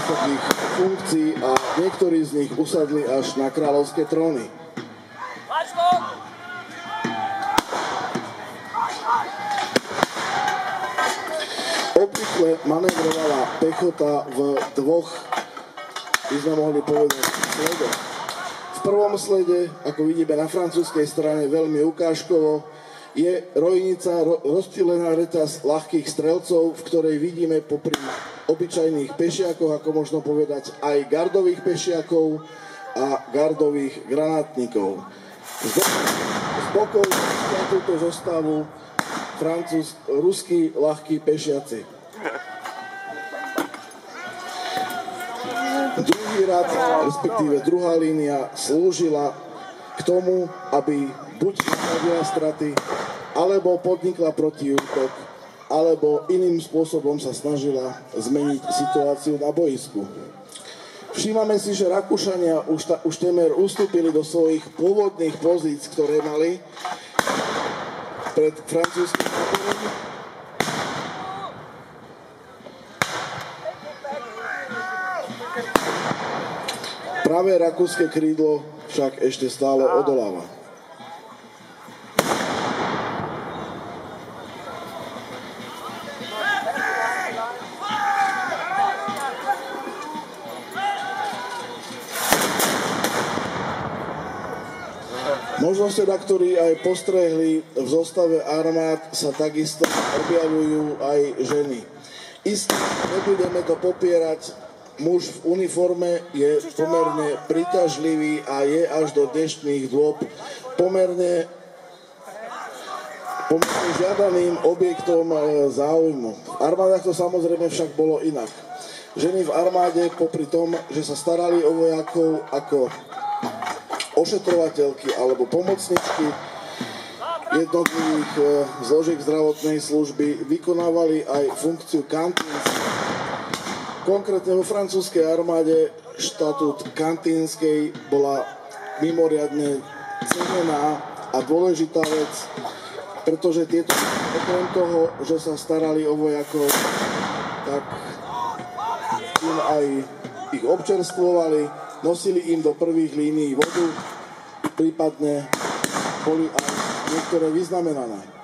vysokých funkcií a niektorí z nich usadli až na kráľovské tróny. Obvykle manévrovala pechota v dvoch, by sme mohli povedať, sledoch. V prvom slede, ako vidíme na francúzskej strane veľmi ukážkovo, je rojnica rozptýlená reťaz ľahkých strelcov, v ktorej vidíme popri obyčajných pešiakoch, ako možno povedať, aj gardových pešiakov a gardových granátnikov. Z bokov túto zostavu ruskí ľahkí pešiaci. Druhý rad, respektíve druhá línia, slúžila k tomu, aby buď nahradila straty, alebo podnikla protiútok, alebo iným spôsobom sa snažila zmeniť situáciu na boisku. Všímame si, že Rakúšania už temer ustúpili do svojich pôvodných pozícií, ktoré mali pred francúzským náporom. Pravé rakúske krídlo však ešte stále odoláva. Možno ste taktorí aj postrehli, v zostave armád sa takisto objavujú aj ženy. Isté, nebudeme to popierať, muž v uniforme je pomerne príťažlivý a je až do dnešných dôb pomerne žiadaným objektom záujmu. V armádach to samozrejme však bolo inak. Ženy v armáde, popri tom, že sa starali o vojakov ako ošetrovateľky alebo pomocničky jednotlivých zložiek zdravotnej služby, vykonávali aj funkciu kantínskej. Konkrétne vo francúzskej armáde štatút kantínskej bola mimoriadne cenená a dôležitá vec, pretože tieto, okrem toho, že sa starali o vojakov, tak im aj ich občerstvovali, nosili im do prvých línií vodu, prípadne boli aj niektoré vyznamenané.